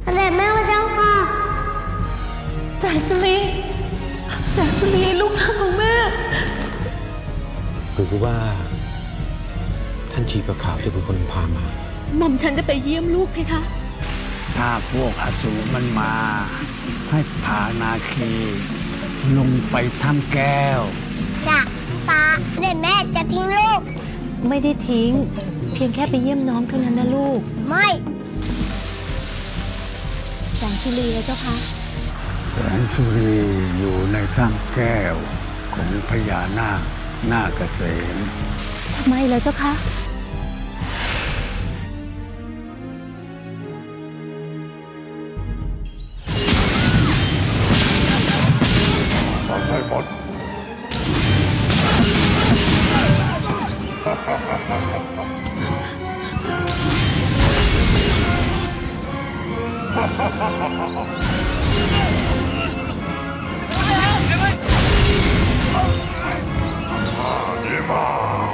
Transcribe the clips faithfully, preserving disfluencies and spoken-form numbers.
เสด็จแม่พระเจ้าค่ะแสนสุรีแสนสุรีลูกรักของแม่หรือว่าท่านชีพขาวจะเป็นคนพามาหม่อมฉันจะไปเยี่ยมลูกเพคะถ้าพวกอสูรมันมาให้พานาคีลงไปถ้ำแก้วจ้ะตาเด็กแม่จะทิ้งลูกไม่ได้ทิ้งเพียงแค่ไปเยี่ยมน้องเท่านั้นนะลูกไม่แสนสุรีเจ้าคะแสนสุรีอยู่ในถ้ำแก้วของพญานาคนาคเกษมทำไมเลยเจ้าคะทำให้หมดดีมาก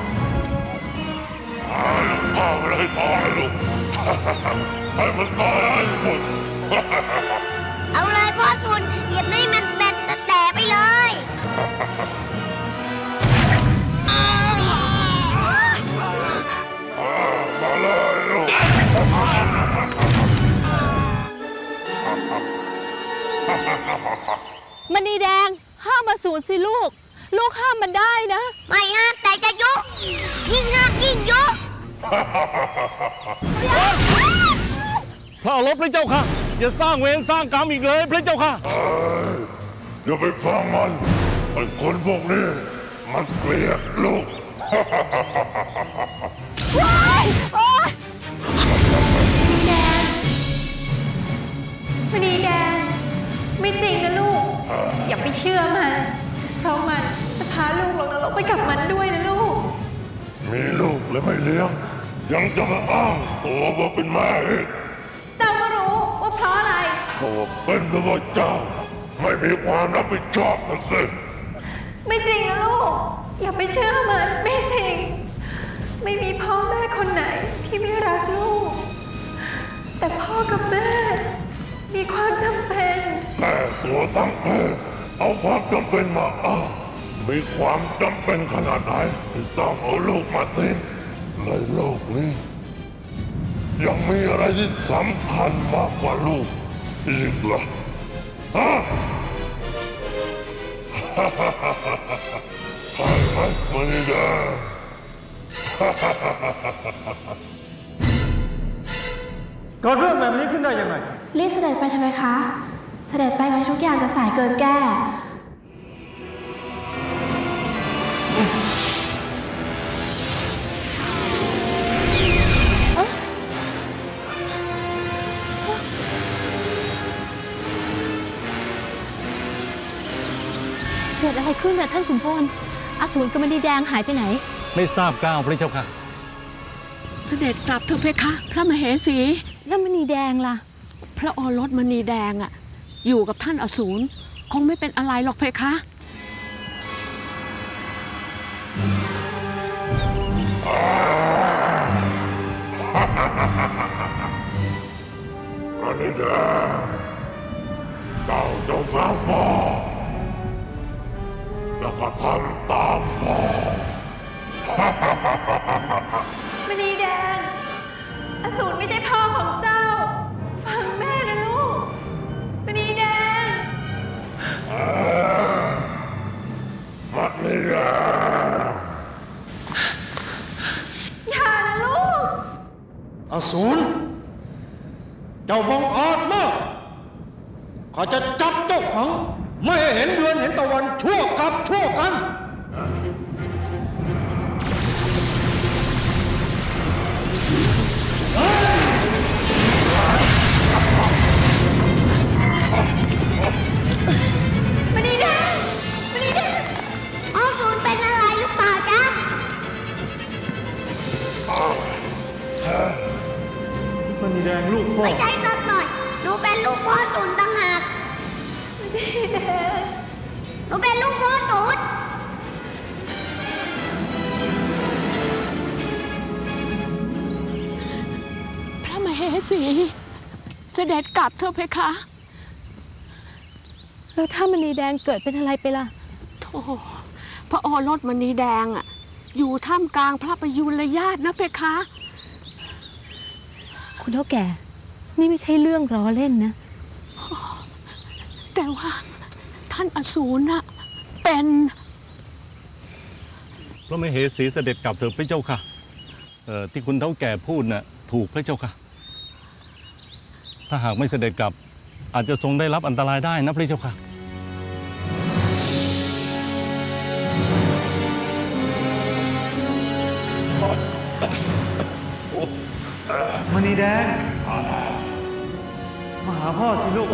ข้าวอะไรต่อลูกให้มันตายให้หมดเอาเลยพ่อสุนเหยียบให้มันแบนแต่ไปเลยมาเลยลูกมณีแดงห้ามมาสูญสิลูกลูกห้ามมันได้นะไม่ห้ามแต่จะยุยิ่งห้ามยิ่งยุพระอรบพระเจ้าค่ะอย่าสร้างเวรสร้างกรรมอีกเลยพระเจ้าค่ะอย่าไปฟังมันไอ้คนพวกนี้มันเกลียดลูกมณีแดงไม่จริงนะลูกอย่าไปเชื่อมันเพราะมันจะพาลูกลงนรกไปกับมันด้วยนะลูกมีลูกแล้วไม่เลี้ยงยังจะมาอ้างตัวว่าเป็นแม่อีกเจ้าก็รู้ว่าเพราะอะไรโอ้เป็นเพราะเจ้าไม่มีความรับผิดชอบนะสิไม่จริงนะลูกอย่าไปเชื่อมันไม่จริงไม่มีพ่อแม่คนไหนที่ไม่รักลูกแต่พ่อกับแม่มีความจำเป็นแม่ตัวตั้งแม่เอาความจำเป็นมาอ้างมีความจำเป็นขนาดไหนที่ต้องเอาลูกมาทิ้งในโลกนี้ยังมีอะไรที่สำคัญมากกว่าลูกอีกเหรอฮะใช่ไหมมณีแดงเกิดเรื่องแบบนี้ขึ้นได้ยังไงรีบเสด็จไปทำไมคะเสด็จไปก่อนที่ทุกอย่างจะสายเกินแก้เกิดอะไรขึ้นน่ะท่านขุนพลอสูรกับมณีแดงหายไปไหนไม่ทราบก้าวพระเจ้าค่ะเสด็จกลับเถอะเพคะพระมเหสีแล้วมณีแดงล่ะพระโอรสมณีแดงอ่ะอยู่กับท่านอสูรคงไม่เป็นอะไรหรอกเพคะมณีแดงเจ้าจงฟังพ่อแล้วก็ทำตามพ่อมณีแดงอสูรไม่ใช่พ่อของเจ้าฟังแม่นะลูกมณีแดงมณีแดงอย่านะลูกอสูรเจ้าบังอาจมากข้าจะจับเจ้าขังไม่ให้เห็นเดือนเห็นตะวันชั่วกับชั่วกันมณีแดงมณีแดงอสูรเป็นอะไรหรือเปล่าจ๊ะมณีแดงลูกพ่อไม่ใช่สักหน่อยหนูเป็นลูกพ่อสูรต่างหากมณีแดงหนูเป็นลูกพ่อสูรพระมเหสีเสด็จกลับเถอะเพคะแล้วถ้ามณีแดงเกิดเป็นอะไรไปล่ะโธ่พระโอรสมณีแดงอ่ะอยู่ท่ามกลางพระประยุรญาตินะเพคะคุณเฒ่าแก่นี่ไม่ใช่เรื่องล้อเล่นนะแต่ว่าท่านอสูรน่ะเป็นพระมเหสีเสด็จกลับเถิดพระเจ้าค่ะเอ่อที่คุณเฒ่าแก่พูดน่ะถูกพระเจ้าค่ะถ้าหากไม่เสด็จกลับอาจจะทรงได้รับอันตรายได้นะพระเจ้าค่ะมณีแดงมาหาพ่อสิลูก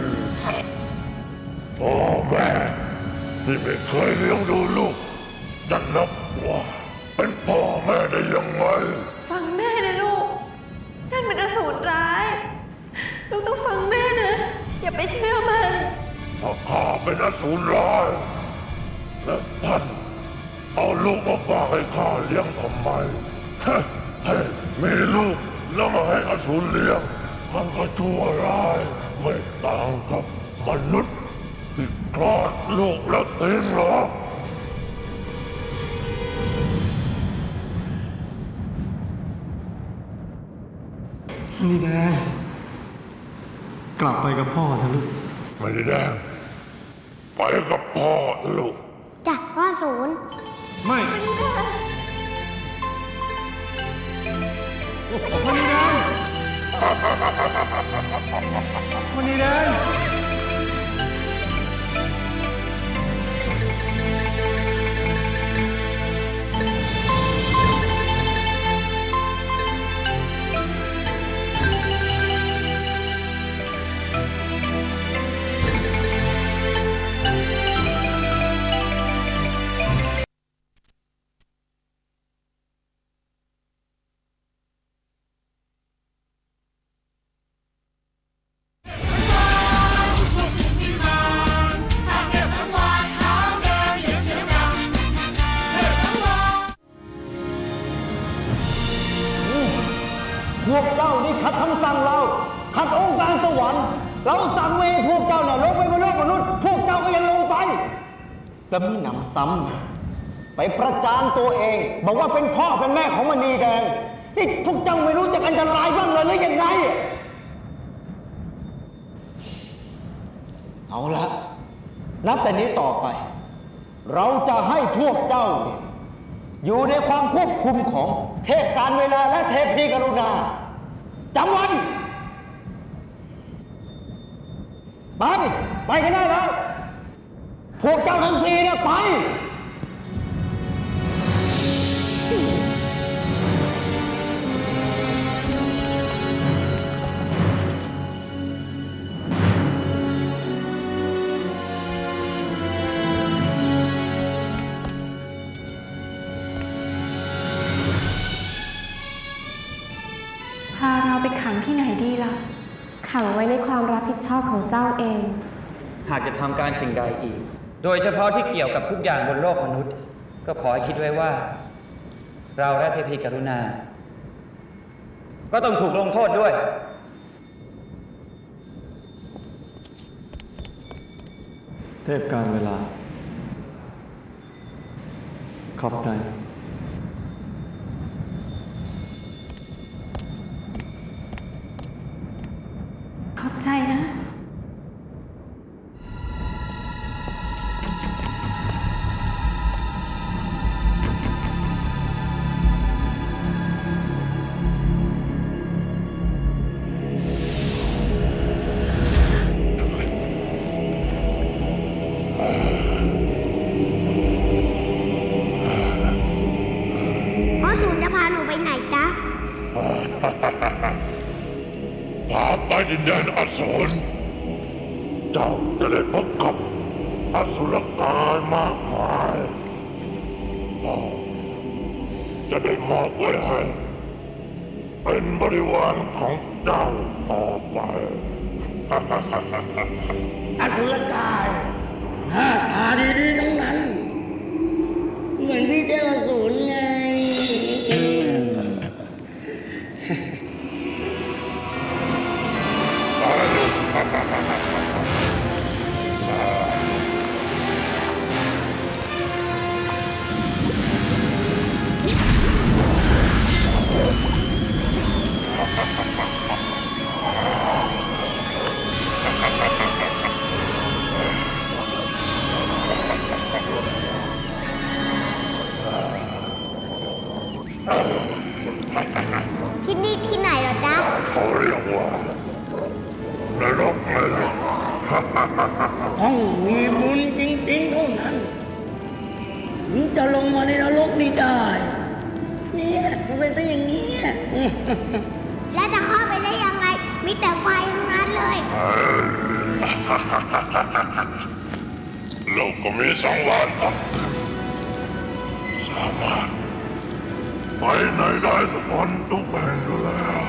พ่อแม่ที่ไม่เคยเลี้ยงดูลูกจะนับว่าเป็นพ่อแม่ได้ยังไงฟังแม่นะลูกนั่นมันอสูรร้ายลูกต้องฟังแม่นะอย่าไปเชื่อมันเพราะข้าเป็นอสูรร้ายและท่านเอาลูกมาฝากให้ข้าเลี้ยงทำไมให้มีลูกแล้วมาให้อสูรเลี้ยงมันก็ชั่วร้ายไม่ต่างกับมนุษย์ที่คลอดลูกแล้วทิ้งหรอกมณีแดงกลับไปกับพ่อเถอะลูกมณีแดงไปกับพ่อลูกจ้ะพ่อศูนย์ไม่มณีแดงมณีแดงพวกเจ้านี่ขัดคำสั่งเราขัดองค์การสวรรค์เราสั่งไม่ให้พวกเจ้าน่ะลงไปบนโลกมนุษย์พวกเจ้าก็ยังลงไปแล้วมีหนำซ้ำไปประจานตัวเองบอกว่าเป็นพ่อเป็นแม่ของมณีแดงนี่พวกเจ้าไม่รู้จักอันตรายบ้างเลยหรือยังไงเอาละนับแต่นี้ต่อไปเราจะให้พวกเจ้าเนี่ยอยู่ในความควบคุมของเทพการเวลาและเทพีกรุณาจำไว้ไปไปกันได้แล้วพวกเจ้าทั้งสี่เนี่ยไปพาเราไปขังที่ไหนดีล่ะขังไว้ในความรับผิดชอบของเจ้าเองหากจะทำการสิ่งใดอีกโดยเฉพาะที่เกี่ยวกับทุกอย่างบนโลกมนุษย์ก็ขอให้คิดไว้ว่าเราและเทพีกรุณาก็ต้องถูกลงโทษด้วยเทพการเวลาขอบใจขอบใจนะพ่อศูนย์จะพาหนูไปไหนจ๊ะพาไปดินแดนอสูรเจ้าจะได้พบกับอสุรกายมากมายพ่อจะได้มอบไว้ให้เป็นบริวารของเจ้าต่อไปอสุรกายหน้าตาดีๆทั้งนั้นเหมือนพี่เจ้าอสูรไงที่นี่ที่ไหนเหรอจ๊ะเขาเรียกว่านรกนรกต้องมีบุญจริงๆเท่านั้นถึงจะลงมาในนรกนี้ได้เนี่ยมันเป็นซะอย่างนี้แล้วจะเข้าไปได้ยังไงมีแต่ไฟทั้งนั้นเลยโลกก็มีสองวันสามารถไปไหนได้ทุกคนทุกแห่งอยู่แล้ว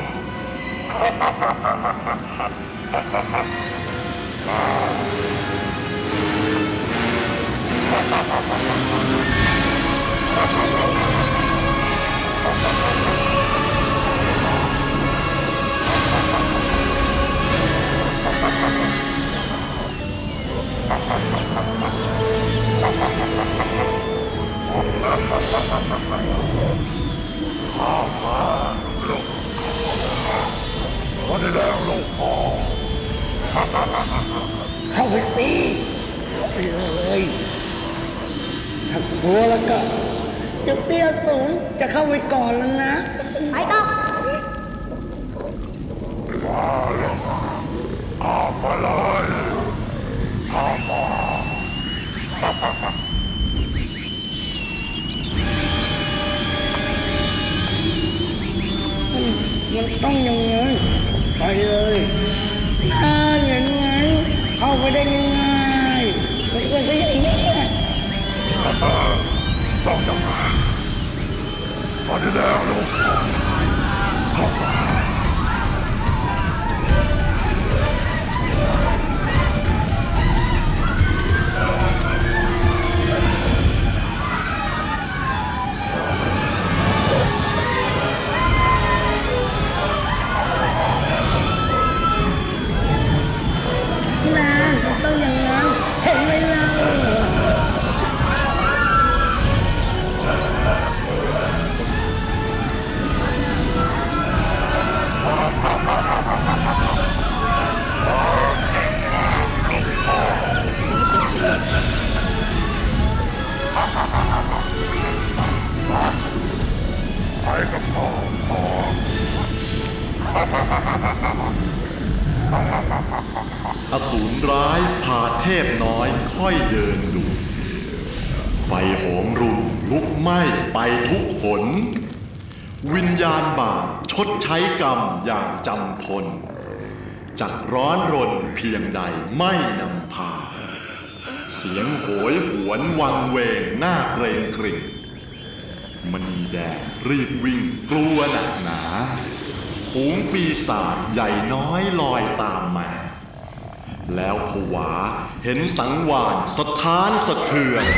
วันนี้แล้วลูกพ่อเข้าไปสิเข้าไปเลยถ้ากลัวแล้วก็จะเปี้ยสูงจะเข้าไปก่อนแล้วนะไปต่อมาแล้วอามาเลยอามามันต้องอย่างนั้นไปเลยน่าเห็นไหมเข้าไปได้ง่ายๆไม่เป็นอย่างนี้ต้องอย่างนั้นมาได้แล้วลูกเข้ามาต้องอย่างนั้นเห็นไหมล่ะไปกับพ่อพ่ออสูรร้ายพาเทพน้อยค่อยเดินดูไฟโหมรุนลุกไหม้ไปทุกหนวิญญาณบาปชดใช้กรรมอย่างจำทนจักร้อนรนเพียงใดไม่นำพาเสียงโหยหวนวังเวงหน้าเกรงกริ่งมณีแดงรีบวิ่งกลัวหนักหนาฝูงปีศาจใหญ่น้อยลอยตามมาแล้วผวาเห็นสังวาสสถานสะเทือน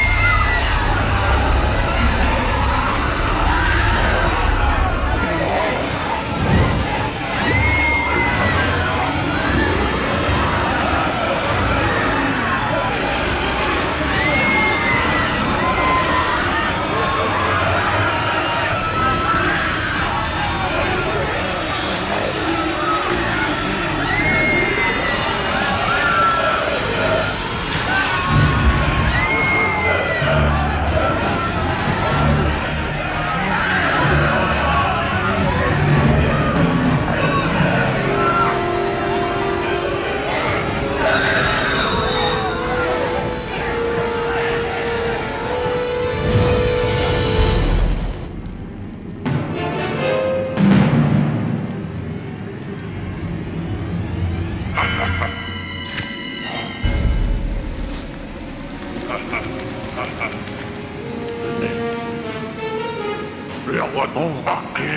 เรียกว่าต้องบักกี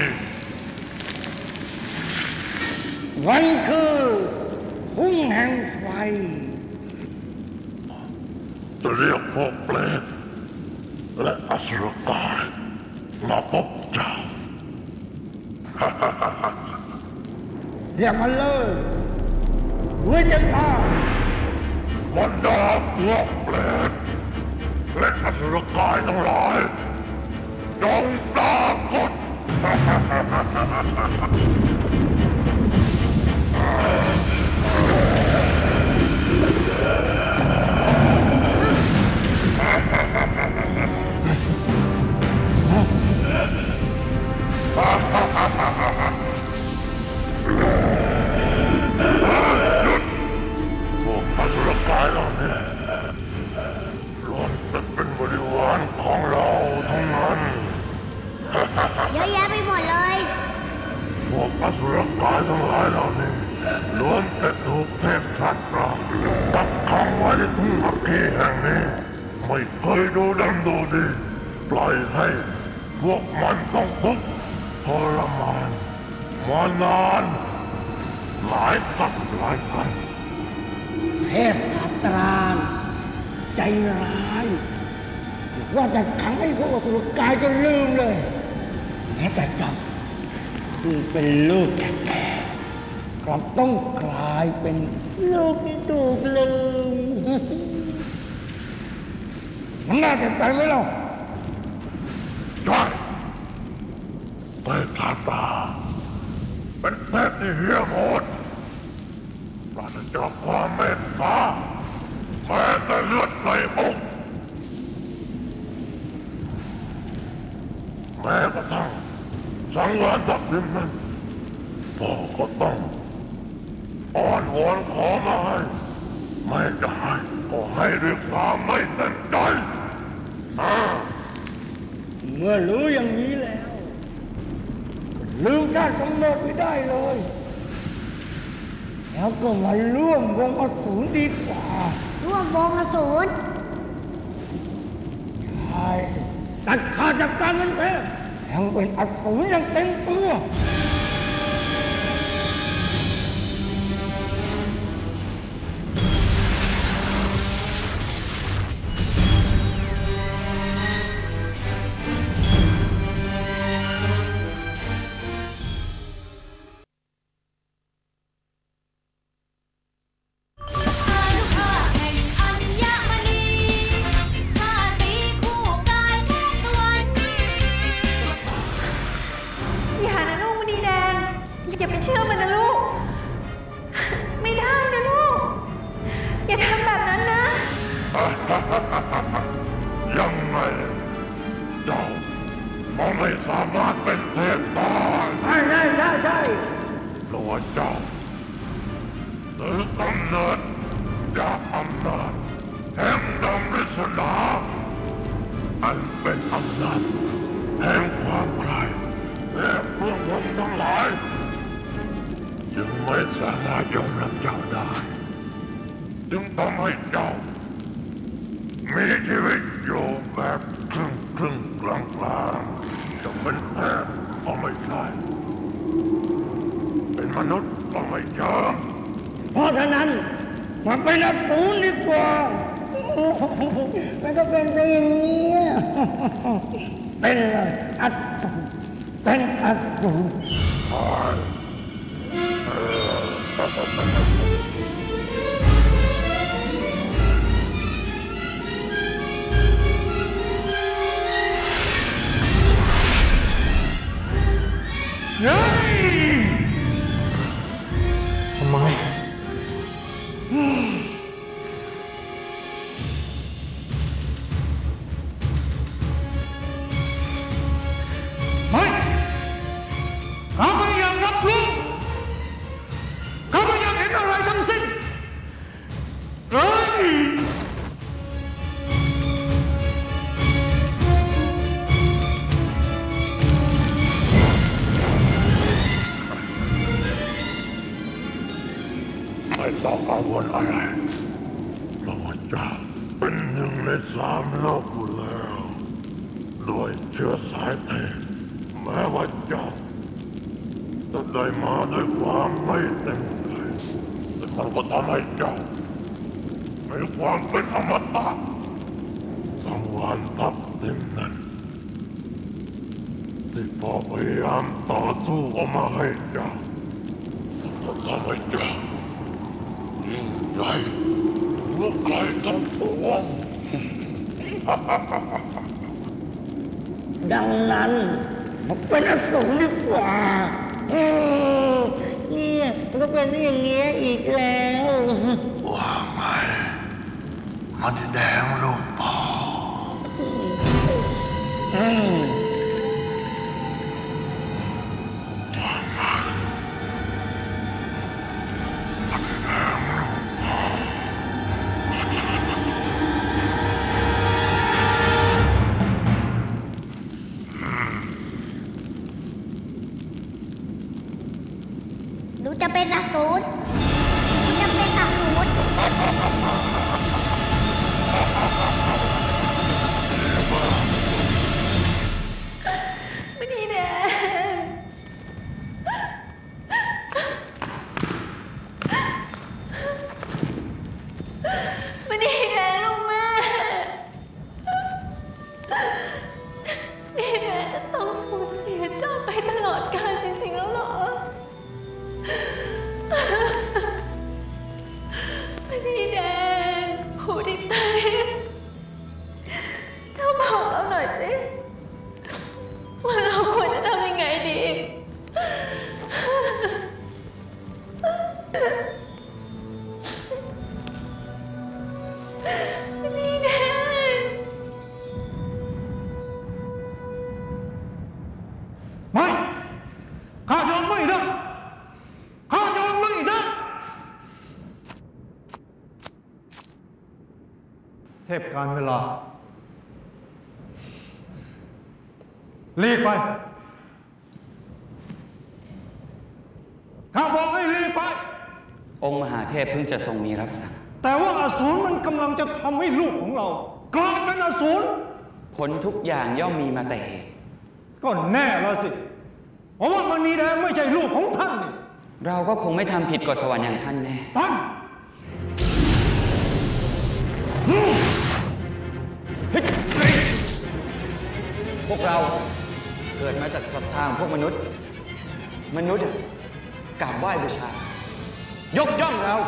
วันคือพุ่งแห่งไฟจะเรียกพวกเปรตและอสุรกายมาพบเจ้าเรียกมันเลยด้วยจังหวะบรรดาพวกเปรตและอสุรกายทั้งหลายจงปรากฏ Ha ha ha ha! อสุรกายทั้งหลายเหล่านี้ล้วนแต่ถูกเทพสัตว์รากักขังไว้ในทุ่งอัคคีแห่งนี้ไม่เคยดูดำดูดีปล่อยให้พวกมันต้องทุกข์ทรมานมานานหลายกับหลายกันเทพอัตราใจร้ายว่าจะขังให้พวกอสุรกายจนลืมเลยแม้แต่เจ้าซึ่งเป็นลูกแท้ๆกลับต้องกลายเป็นลูกที่ถูกลืมมันน่าจะไปไหมล่ะใช่เทพตาตาเป็นเทพที่เหี้ยมโหดปราศจากความเมตตาแม้แต่เลือดในอกแม้กระทั่งสังวรทัพทิมนั้นพ่อก็ต้องอ้อนวอนขอมาให้ไม่ได้ก็ให้ด้วยความไม่เต็มใจเมื่อรู้อย่างนี้แล้วลืมชาติกำเนิดไม่ได้เลยแล้วก็มาร่วมวงอสูรดีกว่าร่วมวงอสูรใช่ตัดขาดจากการเป็นเทพยังเป็นอสูรยังเต็มตัวยังไงเจ้ามันไม่สามารถเป็นเทพได้ใช่ใช่ใช่ใช่ตัวเจ้าหรือกำเนิดจากอำนาจแห่งดำริษดาอันเป็นอำนาจแห่งความใคร่และพวกผมทั้งหลายจึงไม่สามารถยอมรับเจ้าได้จึงทำให้เจ้ามีชีวิตอยู่แบบครึ่งครึ่งกลางกลางจะเป็นแพทย์ก็ไม่ใช่เป็นมนุษย์ก็ไม่เชิงเพราะฉะนั้นมาเป็นอสูรดีกว่ามันก็เป็นไปอย่างนี้เป็นเลยอสูรเป็นอสูรเฮ้ยทำไมไม่ข้าไม่อยากรับรู้ข้าไม่อยากเห็นอะไรทั้งสิ้นเฮ้ยไม่ต้องกังวลอะไรพระเจ้าเป็นหนึ่งในสามโลกอยู่แล้วด้วยเชื้อสายเทพแม้ว่าเจ้าจะได้มาด้วยความไม่เต็มใจแต่มันก็ทำให้เจ้ามีความเป็นอมตะสังวรทัพทิมนั้นที่พ่อพยายามต่อสู้ออกมาให้เจ้าก็ทำให้เจ้ายิ่งใหญ่เหนือใครทั้งปวงดังนั้นมาเป็นอสูรดีกว่าเนี่ยมันก็เป็นอย่างเงี้ยอีกแล้วว่าไงมันแดงลูกพ่อหนูจะเป็นอสูรหนูจะเป็นอสูรมณีแดงมณีแดงลูกแม่นี่แม่จะต้องสูญเสียเจ้าไปตลอดกาลจริงๆแล้วเหรอมณีแดงหูทิพย์ตาเจ้าบอกเราหน่อยสิว่าเราควรจะทำยังไงดีนี่แน่ไม่ข้ายอมไม่ได้ข้ายอมไม่ได้เทพการเวลารีบไปข้าบอกให้รีบไปองค์มหาเทพเพิ่งจะทรงมีรับสั่งแต่ว่าอสูรมันกำลังจะทำให้ลูกของเรากลายเป็นอสูรผลทุกอย่างย่อมมีมาแต่เหตุก็แน่แล้วสิเพราะว่ามณีแดงไม่ใช่ลูกของท่านนี่เราก็คงไม่ทำผิดกฎสวรรค์อย่างท่านแน่ท่านพวกเราเกิดมาจากศรัทธาของพวกมนุษย์มนุษย์กราบไหว้บูชายกย่องเรา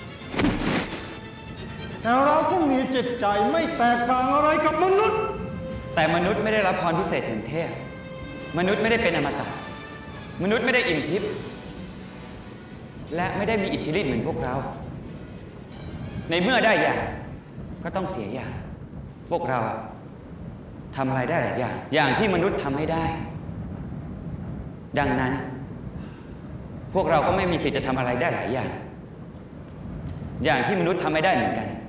แต่เราก็มีจิตใจไม่แตกต่างอะไรกับมนุษย์แต่มนุษย์ไม่ได้รับพรพิเศษเหมือนเทพมนุษย์ไม่ได้เป็นอมตะมนุษย์ไม่ได้อิ่มทิพย์และไม่ได้มีอิทธิฤทธิ์เหมือนพวกเราในเมื่อได้อย่างก็ต้องเสียอย่างพวกเราทำอะไรได้หลายอย่างอย่างที่มนุษย์ทำไม่ได้ดังนั้นพวกเราก็ไม่มีสิทธิ์จะทำอะไรได้หลายอย่างอย่างที่มนุษย์ทำไม่ได้เหมือนกัน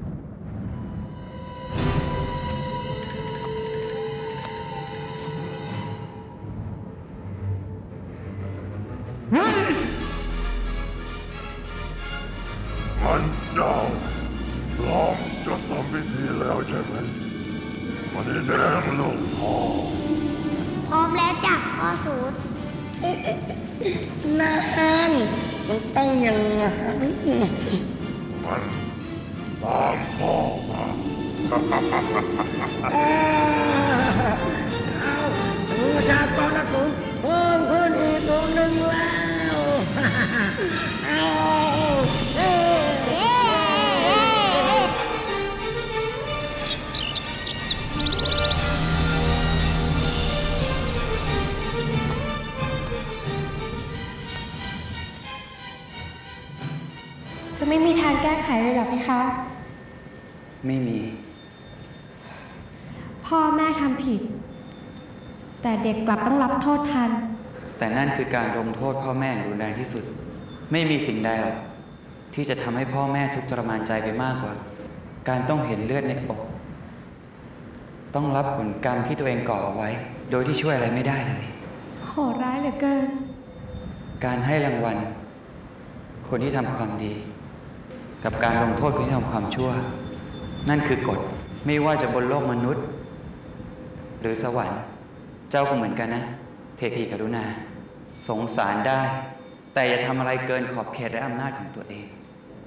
ท่านเจ้าพร้อมจะทำพิธีแล้วใช่ไหมมณีแดงลูกพ่อพร้อมแล้วจ้ะพ่อสูรนั่นมันต้องอย่างนั้นมันตามพ่อมาเอาประชากรละคุณเพิ่มขึ้นอีกตัวหนึ่งแล้วเอาจะไม่มีทางแก้ไขเลยหรอพี่คะไม่มีพ่อแม่ทำผิดแต่เด็กกลับต้องรับโทษทันแต่นั่นคือการลงโทษพ่อแม่อย่างรุนแรงที่สุดไม่มีสิ่งใดหรอกที่จะทำให้พ่อแม่ทุกข์ทรมานใจไปมากกว่าการต้องเห็นเลือดในอกต้องรับผลกรรมที่ตัวเองก่อเอาไว้โดยที่ช่วยอะไรไม่ได้เลยโหดร้ายเหลือเกินการให้รางวัลคนที่ทำความดีกับการลงโทษคนที่ทำความชั่วนั่นคือกฎไม่ว่าจะบนโลกมนุษย์หรือสวรรค์เจ้าก็เหมือนกันนะเทพีกรุณาสงสารได้แต่อย่าทำอะไรเกินขอบเขตและอำนาจของตัวเอง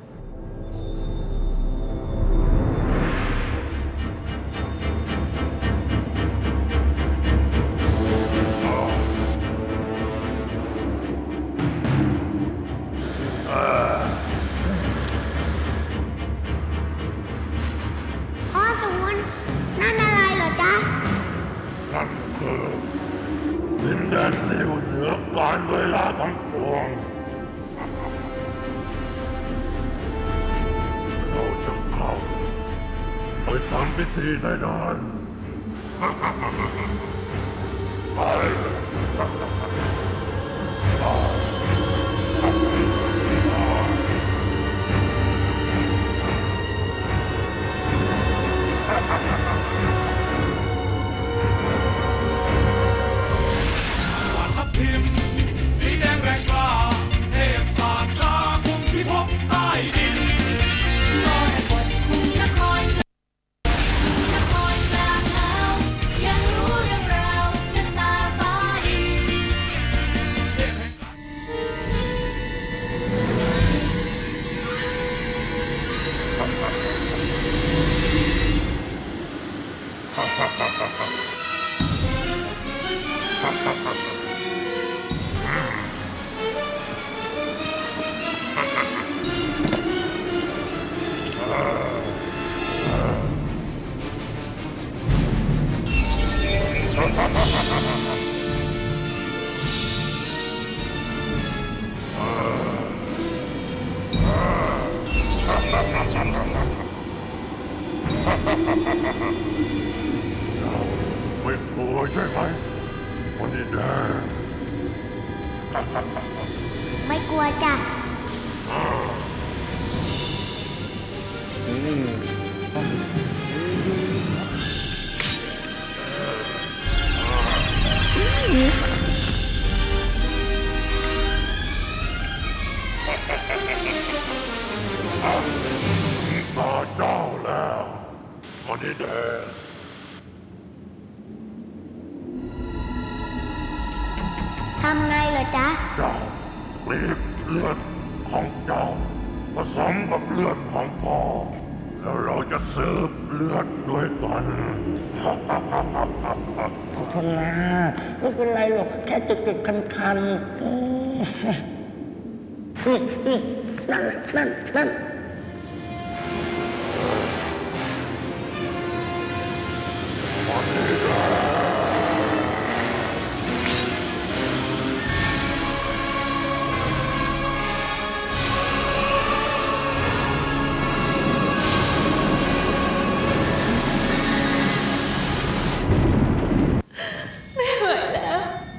การเวลาทั้งปวงเราจะเข้าไปทำพิธีในนั้นไปสีแดงแรงกล้าเทไม่กลัวใช่ไหมมณีแดงไม่กลัวจ้ะตาเจ้าแล้วมณีแดงทำไงเหรอจ๊ะเจ้าบีบเลือดของเจ้าผสมกับเลือดของพ่อแล้วเราจะสืบเลือดด้วยกันขอโทษนะไม่เป็นไรหรอกแค่จุดจุดคันคันนั่นนั่นนั่นไม่ไหวแล้ว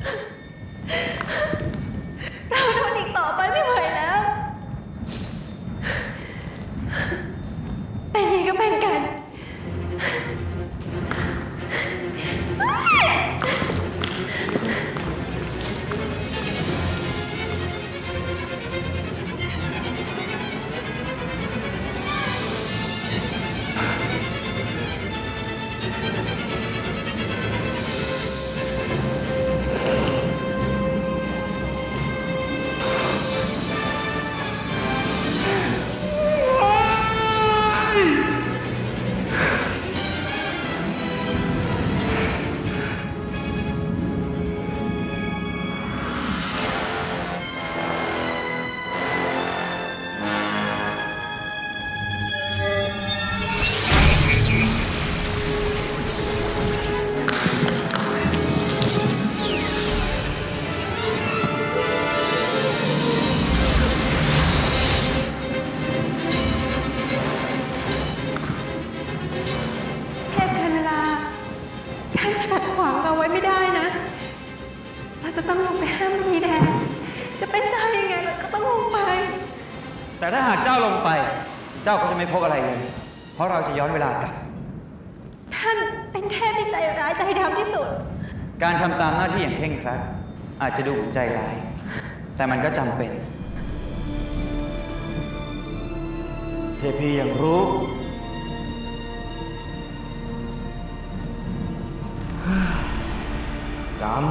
เราทนอีกต่อไปไม่ไหวแล้ว เป็นยังไงก็เป็นกัน เทพคณราท่านจะขัดขวางเราไว้ไม่ได้นะ เราจะต้องลงไปห้ามมณีแดง จะเป็นได้ยังไงเราก็ต้องลงไปแต่ถ้าหากเจ้าลงไป เจ้าก็จะไม่พบอะไรเลย เพราะเราจะย้อนเวลากลับท่านเป็นเทพที่ใจร้ายใจดำที่สุดการทำตามหน้าที่อย่างเคร่งครัดอาจจะดูเหมือนใจร้าย แต่มันก็จำเป็นเทพีอย่างรู้ กรรม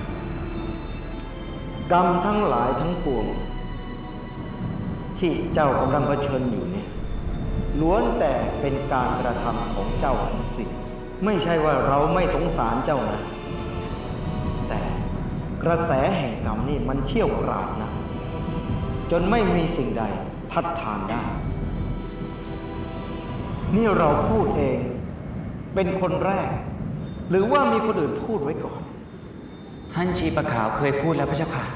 กรรมทั้งหลายทั้งปวง ที่เจ้ากำลังเผชิญอยู่เนี่ยล้วนแต่เป็นการกระทำของเจ้าทั้งสิ้นไม่ใช่ว่าเราไม่สงสารเจ้านะ แต่กระแสแห่งกรรมนี่มันเชี่ยวกราดนะ จนไม่มีสิ่งใดทัดทานได้ นี่เราพูดเองเป็นคนแรก หรือว่ามีคนอื่นพูดไว้ก่อนท่านชีปะขาวเคยพูดแล้วพระเจ้าค่ะ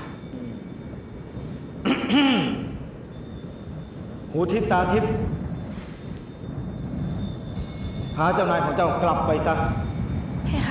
หูทิพตาทิพพาเจ้านายของเจ้ากลับไปซะเพคะ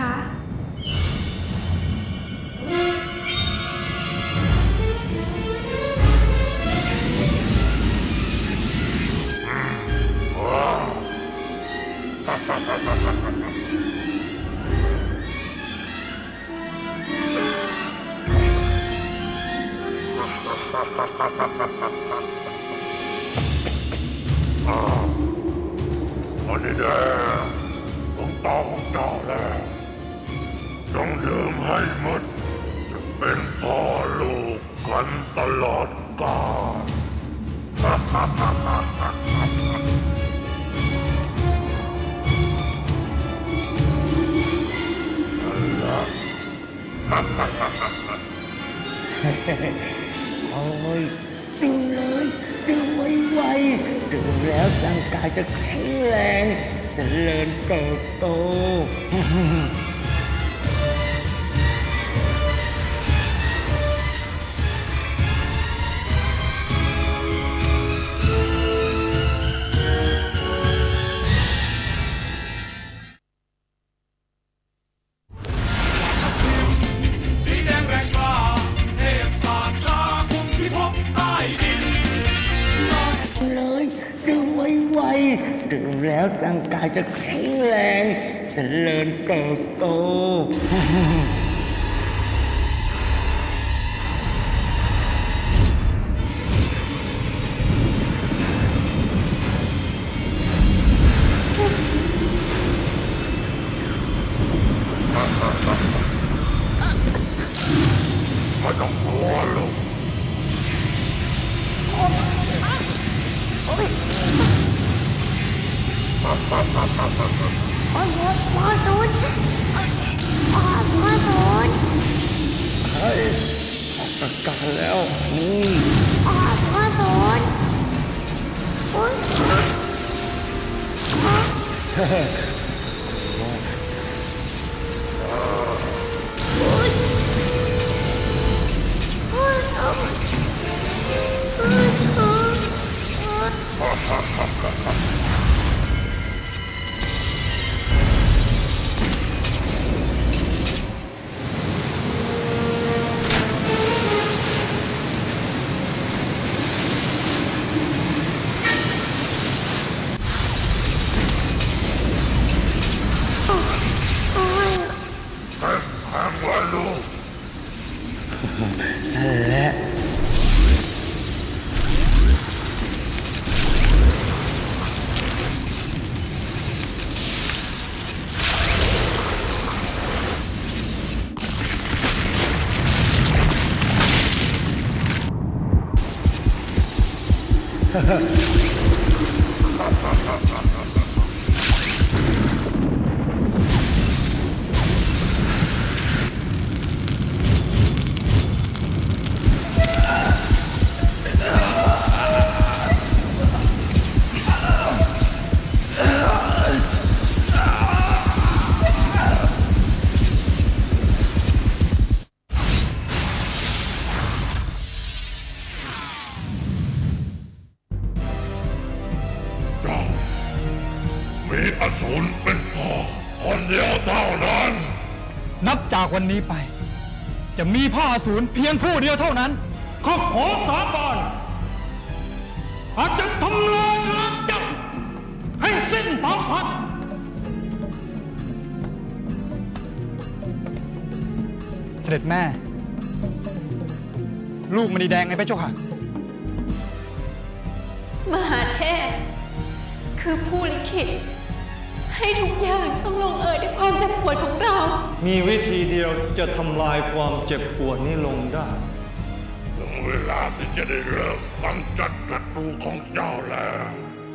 มณีแดงผมตาของเจ้าแล้วจงลืมให้หมดจะเป็นพ่อลูกกันตลอดกาลโอ้ยดึงเลยดึงไวๆดึงแล้วร่างกายจะแข็งแรงเจริญเติบโตดื่มแล้วร่างกายจะแข็งแรงเจริญเติบโตไม่ต้องกลัวลูกพ่อพ่อพ่อพ่อศูนย์พ่อพ่อศูนย์ใช่ออกอาการแล้วนี่พ่อพ่อศูนย์โอ๊ยนั่นแหละมีอสูรเป็นพ่อคนเดียวเท่านั้นนับจากวันนี้ไปจะมีพ่ออสูรเพียงผู้เดียวเท่านั้นข้าขอสาบานอาจจะทำลายล้างเจ้าให้สิ้นสองพันเสด็จแม่ลูกมณีแดงไงพระเจ้าค่ะมหาเทพคือผู้ลิขิตให้ทุกอย่างต้องลงเอยด้วยความเจ็บปวดของเรามีวิธีเดียวจะทำลายความเจ็บปวดนี้ลงได้ถึงเวลาที่จะได้เริ่มกำจัดศัตรูของเจ้าแล้ว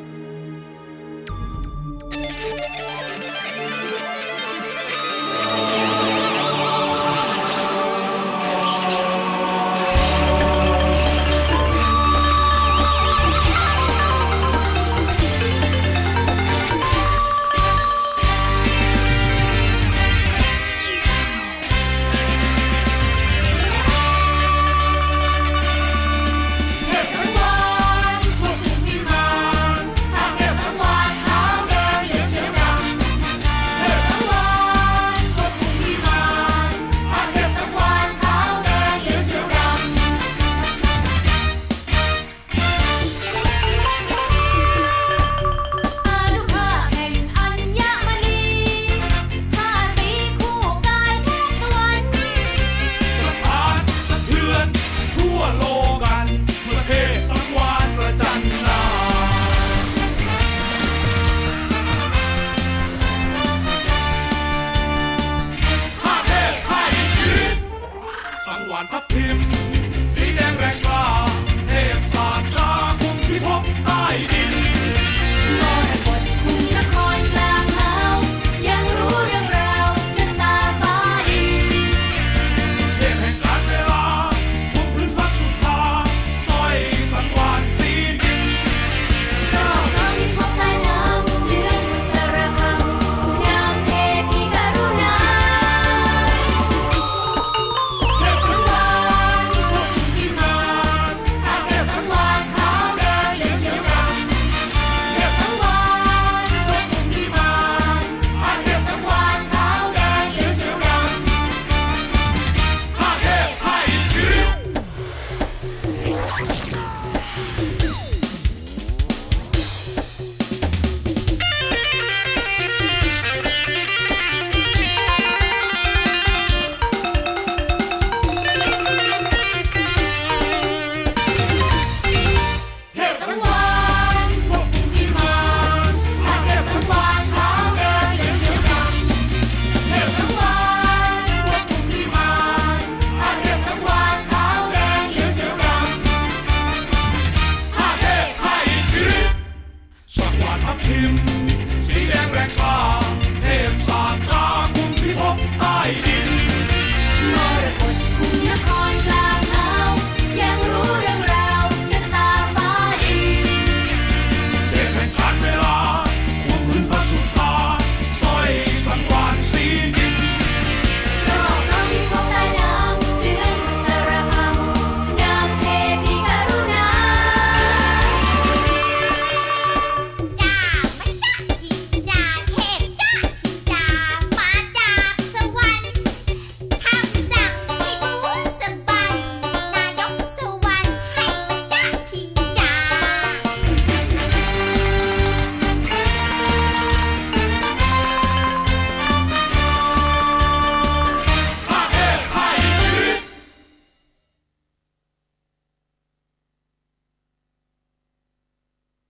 ทับทิมสีแดงแรงกล้าเทพศาสตราคุมพิภพใต้ดินโลกบทคุมนครกลางหาวยังรู้เรื่องราวชะตาฟ้าดินเทพแห่งการเวลาคุมพื้นพระสุธาสร้อยสังวานสีดินรอบเราพิภพใต้น้ำเลืองบุษราคำงามเทพีกรุณา